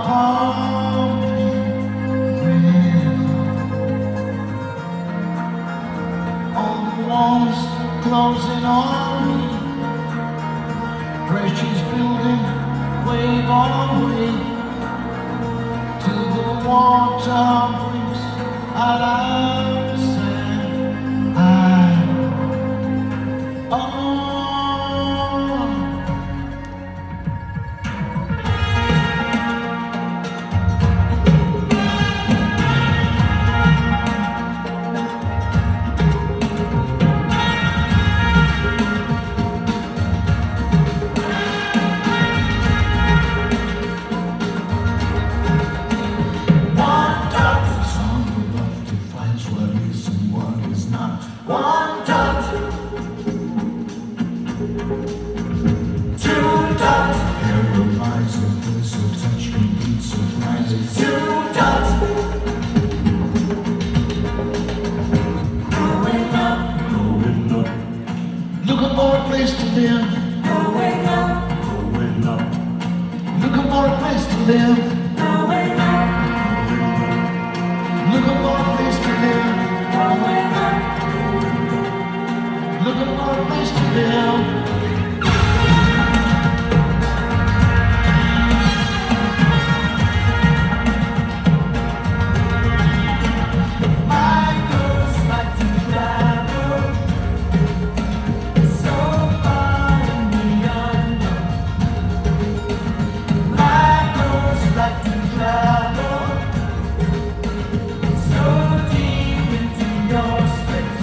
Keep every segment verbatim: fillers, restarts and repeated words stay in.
Closing on me, pressures building wave on wave till the water breaks out of the sand. I, oh. One dot, two dot, paralyzed with this so touch complete surprises. Two dot, growing up, growing up, looking for a place to live. Growing up, growing up, looking for a place to live. Growing up, looking for a place to live. Growing up. Looking for a place to live. My girls like to travel so far in the unknown. My girls like to travel so deep into your space.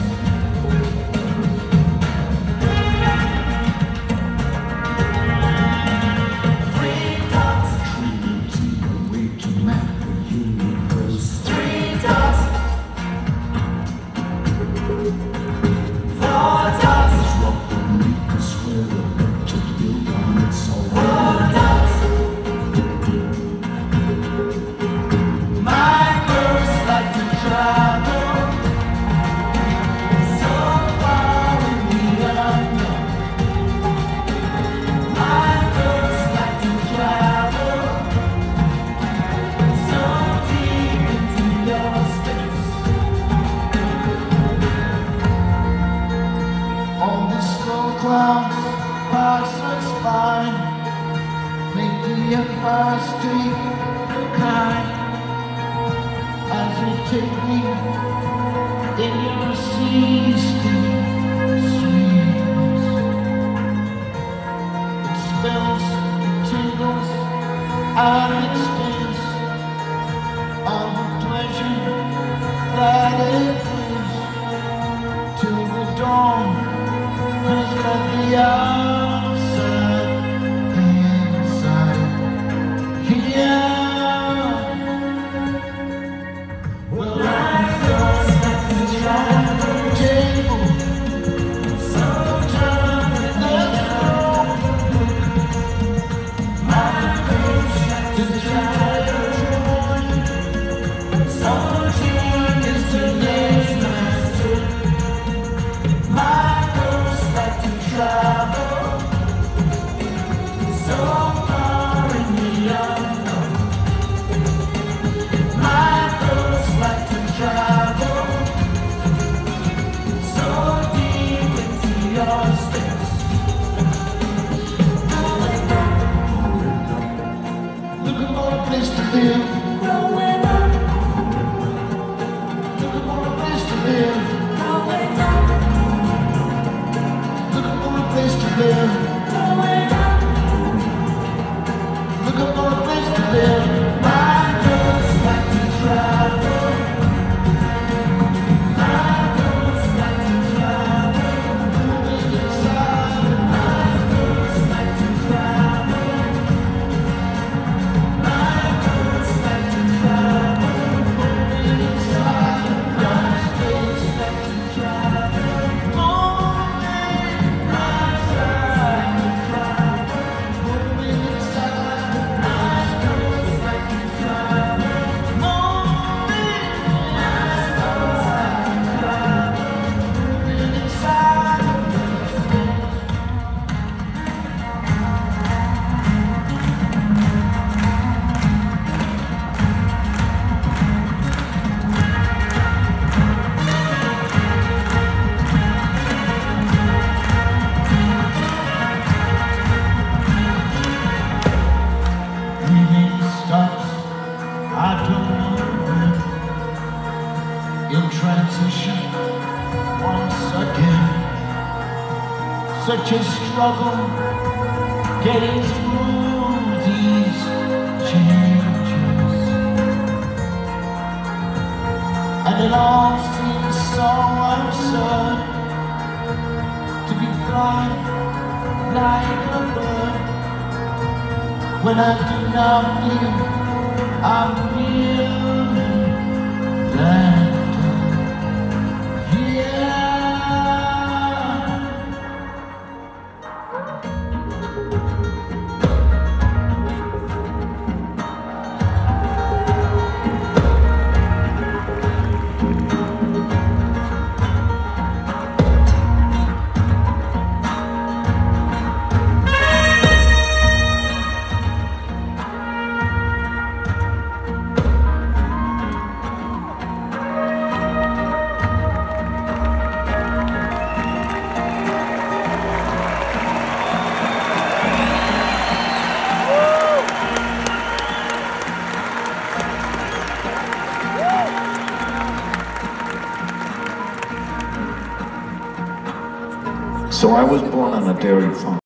Clouds pass us by, make the empire street kind as you take me in your sea-steep sweetness. It spells, it tingles, and it stings all the pleasure that it brings till the dawn. Has got the outside inside here. Well, I just like to try the table, so turn the book. My girls like to try the joy, so cheap is today's master. My travel so far in the unknown. My girls like to travel so deep into your space. Growing up, looking for a place to live. Growing up, looking for a place to live. Growing up. Place to live. Growing up, looking for a place to live. My girls like to travel. My girls like to travel. Moving inside. My girls like to travel. My girls like to travel. Moving inside. My girls like to travel. Moving inside. in transition once again. Such a struggle getting through these changes, and it all seems so absurd to be flying like a bird when I do not feel I'm feeling that yeah. So I was born on a dairy farm.